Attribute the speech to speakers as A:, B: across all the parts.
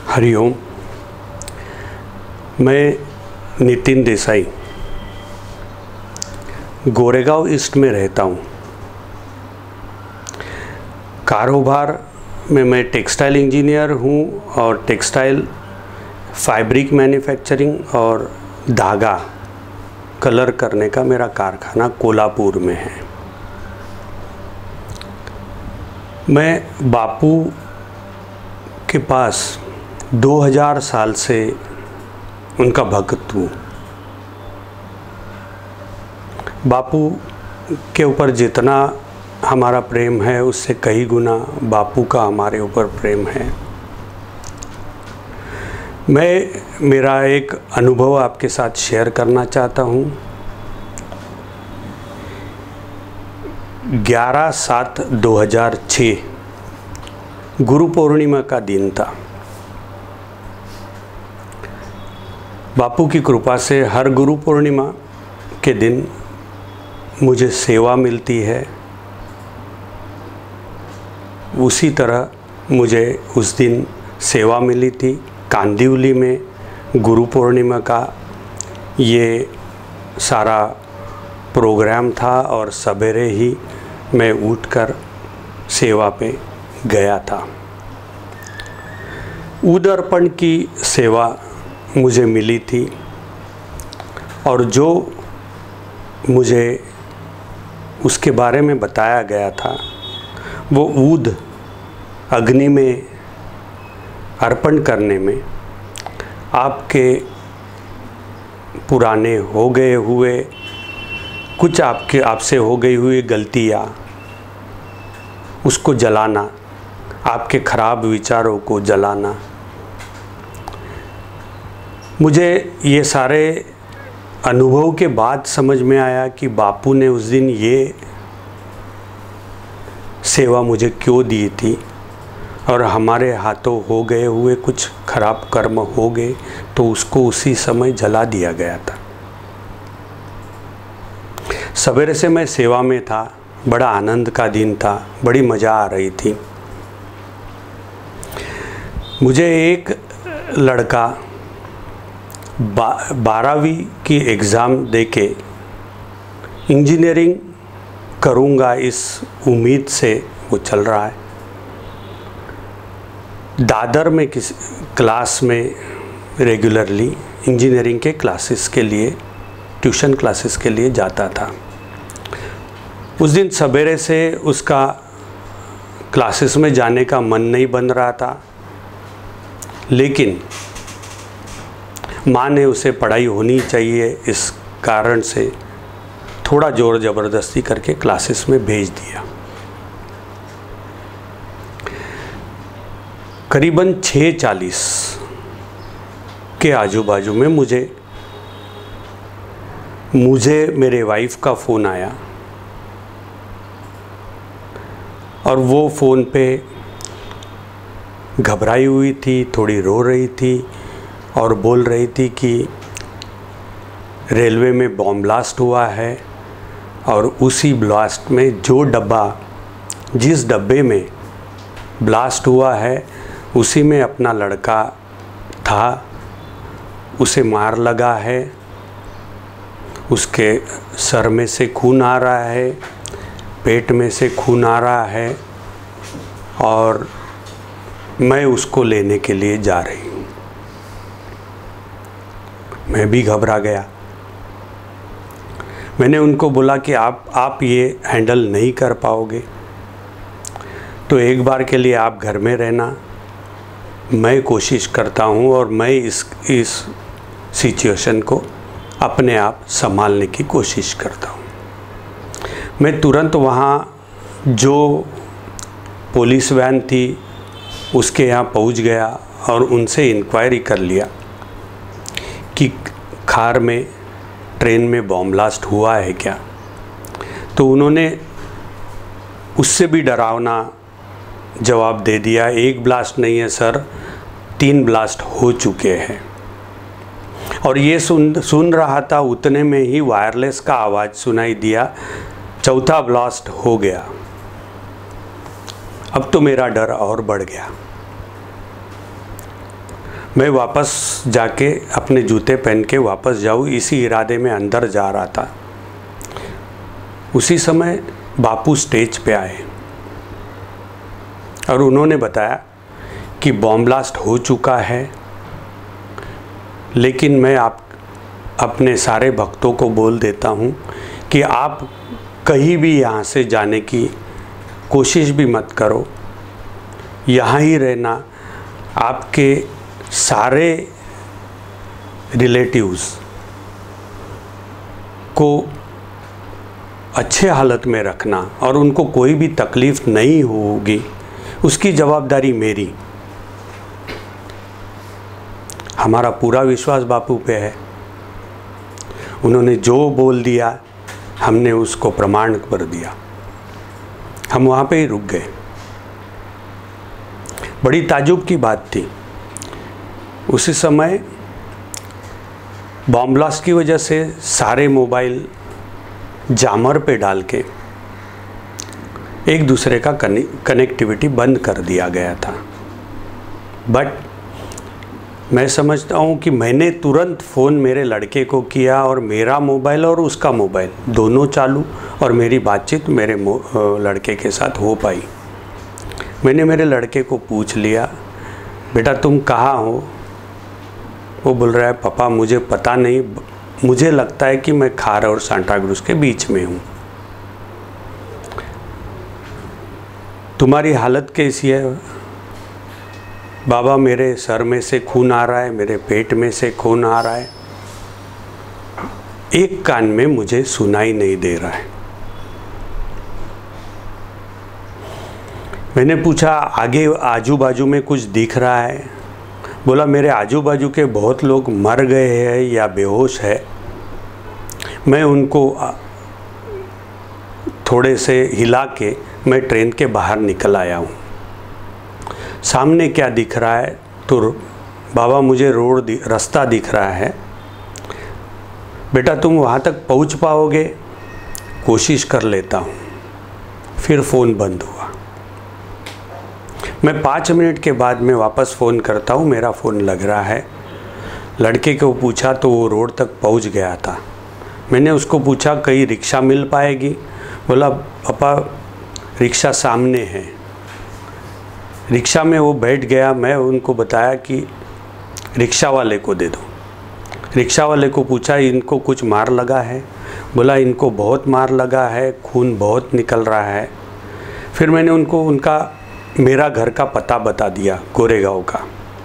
A: हरिओम। मैं नितिन देसाई गोरेगांव ईस्ट में रहता हूँ। कारोबार में मैं टेक्सटाइल इंजीनियर हूँ और टेक्सटाइल फैब्रिक मैन्युफैक्चरिंग और धागा कलर करने का मेरा कारखाना कोल्हापुर में है। मैं बापू के पास 2000 साल से उनका भक्त हूँ। बापू के ऊपर जितना हमारा प्रेम है उससे कई गुना बापू का हमारे ऊपर प्रेम है। मैं मेरा एक अनुभव आपके साथ शेयर करना चाहता हूँ। 11/7/2006 गुरु पूर्णिमा का दिन था। बापू की कृपा से हर गुरु पूर्णिमा के दिन मुझे सेवा मिलती है। उसी तरह मुझे उस दिन सेवा मिली थी। कांदिवली में गुरु पूर्णिमा का ये सारा प्रोग्राम था और सवेरे ही मैं उठकर सेवा पे गया था। उदर्पण की सेवा मुझे मिली थी और जो मुझे उसके बारे में बताया गया था वो ऊद अग्नि में अर्पण करने में आपके पुराने हो गए हुए कुछ आपसे हो गई हुई गलतियाँ उसको जलाना, आपके ख़राब विचारों को जलाना। मुझे ये सारे अनुभव के बाद समझ में आया कि बापू ने उस दिन ये सेवा मुझे क्यों दी थी और हमारे हाथों हो गए हुए कुछ खराब कर्म हो गए तो उसको उसी समय जला दिया गया था। सवेरे से मैं सेवा में था। बड़ा आनंद का दिन था, बड़ी मज़ा आ रही थी। मुझे एक लड़का 12वीं की एग्ज़ाम देके इंजीनियरिंग करूँगा इस उम्मीद से वो चल रहा है। दादर में किसी क्लास में रेगुलरली इंजीनियरिंग के क्लासेस के लिए, ट्यूशन क्लासेस के लिए जाता था। उस दिन सवेरे से उसका क्लासेस में जाने का मन नहीं बन रहा था, लेकिन माँ ने उसे पढ़ाई होनी चाहिए इस कारण से थोड़ा ज़ोर ज़बरदस्ती करके क्लासेस में भेज दिया। करीबन 6:40 के आजू बाजू में मुझे मेरे वाइफ का फ़ोन आया और वो फ़ोन पे घबराई हुई थी, थोड़ी रो रही थी और बोल रही थी कि रेलवे में बॉम्ब ब्लास्ट हुआ है और उसी ब्लास्ट में जिस डब्बे में ब्लास्ट हुआ है उसी में अपना लड़का था, उसे मार लगा है, उसके सर में से खून आ रहा है, पेट में से खून आ रहा है और मैं उसको लेने के लिए जा रही हूँ। मैं भी घबरा गया। मैंने उनको बोला कि आप ये हैंडल नहीं कर पाओगे तो एक बार के लिए आप घर में रहना, मैं कोशिश करता हूँ और मैं इस सिचुएशन को अपने आप संभालने की कोशिश करता हूँ। मैं तुरंत वहाँ जो पुलिस वैन थी उसके यहाँ पहुँच गया और उनसे इंक्वायरी कर लिया कि खार में ट्रेन में बॉम्ब ब्लास्ट हुआ है क्या। तो उन्होंने उससे भी डरावना जवाब दे दिया, एक ब्लास्ट नहीं है सर, 3 ब्लास्ट हो चुके हैं। और ये सुन रहा था उतने में ही वायरलेस का आवाज़ सुनाई दिया, 4था ब्लास्ट हो गया। अब तो मेरा डर और बढ़ गया। मैं वापस जाके अपने जूते पहन के वापस जाऊँ इसी इरादे में अंदर जा रहा था। उसी समय बापू स्टेज पे आए और उन्होंने बताया कि बॉम्ब ब्लास्ट हो चुका है, लेकिन मैं अपने सारे भक्तों को बोल देता हूँ कि आप कहीं भी यहाँ से जाने की कोशिश भी मत करो, यहाँ ही रहना। आपके सारे रिलेटिव्स को अच्छे हालत में रखना और उनको कोई भी तकलीफ़ नहीं होगी, उसकी जवाबदारी मेरी। हमारा पूरा विश्वास बापू पे है। उन्होंने जो बोल दिया हमने उसको प्रमाण कर दिया। हम वहाँ पे ही रुक गए। बड़ी ताज्जुब की बात थी, उसी समय बॉम्ब ब्लास्ट की वजह से सारे मोबाइल जामर पे डाल के एक दूसरे का कनेक्टिविटी बंद कर दिया गया था। बट मैं समझता हूँ कि मैंने तुरंत फ़ोन मेरे लड़के को किया और मेरा मोबाइल और उसका मोबाइल दोनों चालू, और मेरी बातचीत मेरे लड़के के साथ हो पाई। मैंने मेरे लड़के को पूछ लिया, बेटा तुम कहाँ हो? वो बोल रहा है, पापा मुझे पता नहीं, मुझे लगता है कि मैं खार और सांता क्रूज के बीच में हूँ। तुम्हारी हालत कैसी है? बाबा मेरे सर में से खून आ रहा है, मेरे पेट में से खून आ रहा है, एक कान में मुझे सुनाई नहीं दे रहा है। मैंने पूछा आगे आजू बाजू में कुछ दिख रहा है? बोला मेरे आजू बाजू के बहुत लोग मर गए हैं या बेहोश है, मैं उनको थोड़े से हिला के मैं ट्रेन के बाहर निकल आया हूँ। सामने क्या दिख रहा है? तो बाबा मुझे रास्ता दिख रहा है। बेटा तुम वहाँ तक पहुँच पाओगे? कोशिश कर लेता हूँ। फिर फ़ोन बंद हुआ। मैं 5 मिनट के बाद में वापस फ़ोन करता हूँ, मेरा फ़ोन लग रहा है। लड़के को पूछा तो वो रोड तक पहुँच गया था। मैंने उसको पूछा कहीं रिक्शा मिल पाएगी? बोला पापा रिक्शा सामने है। रिक्शा में वो बैठ गया। मैं उनको बताया कि रिक्शा वाले को दे दो। रिक्शा वाले को पूछा इनको कुछ मार लगा है? बोला इनको बहुत मार लगा है, खून बहुत निकल रहा है। फिर मैंने उनको मेरा घर का पता बता दिया, गोरेगांव का।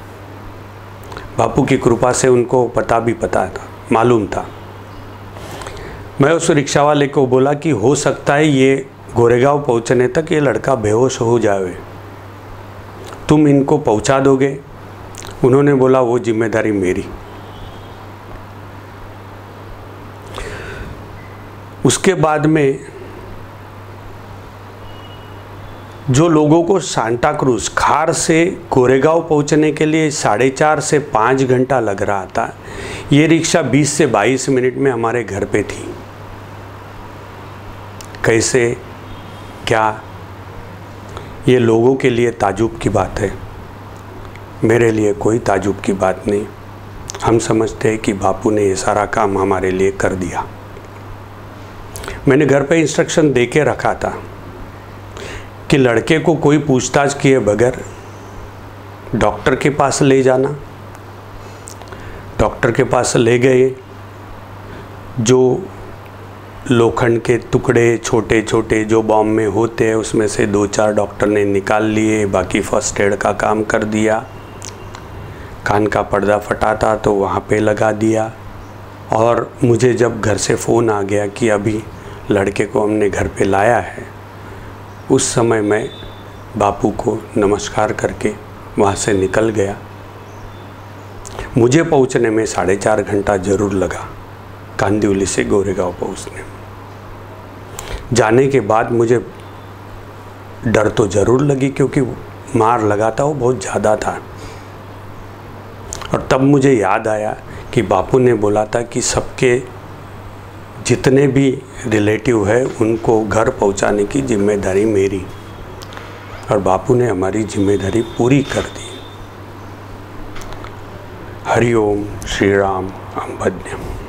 A: बापू की कृपा से उनको पता भी पता था, मालूम था। मैं उस रिक्शा वाले को बोला कि हो सकता है ये गोरेगांव पहुंचने तक ये लड़का बेहोश हो जाए, तुम इनको पहुंचा दोगे? उन्होंने बोला वो जिम्मेदारी मेरी। उसके बाद में जो लोगों को सांता क्रूज खार से गोरेगांव पहुंचने के लिए 4.5 से 5 घंटा लग रहा था, ये रिक्शा 20 से 22 मिनट में हमारे घर पे थी। कैसे क्या, ये लोगों के लिए ताज्जुब की बात है, मेरे लिए कोई ताज्जुब की बात नहीं। हम समझते हैं कि बापू ने ये सारा काम हमारे लिए कर दिया। मैंने घर पे इंस्ट्रक्शन दे के रखा था कि लड़के को कोई पूछताछ किए बगैर डॉक्टर के पास ले जाना। डॉक्टर के पास ले गए। जो लोखंड के टुकड़े छोटे छोटे जो बॉम्ब में होते हैं उसमें से 2-4 डॉक्टर ने निकाल लिए, बाकी फर्स्ट एड का काम कर दिया। कान का पर्दा फटा था तो वहाँ पे लगा दिया। और मुझे जब घर से फ़ोन आ गया कि अभी लड़के को हमने घर पे लाया है, उस समय मैं बापू को नमस्कार करके वहाँ से निकल गया। मुझे पहुँचने में 4.5 घंटा ज़रूर लगा, कांदिवली से गोरेगांव पहुँचने में। जाने के बाद मुझे डर तो ज़रूर लगी, क्योंकि मार लगा था वो बहुत ज़्यादा था। और तब मुझे याद आया कि बापू ने बोला था कि सबके जितने भी रिलेटिव है उनको घर पहुंचाने की जिम्मेदारी मेरी, और बापू ने हमारी जिम्मेदारी पूरी कर दी। हरि ओम श्री राम भज्यम।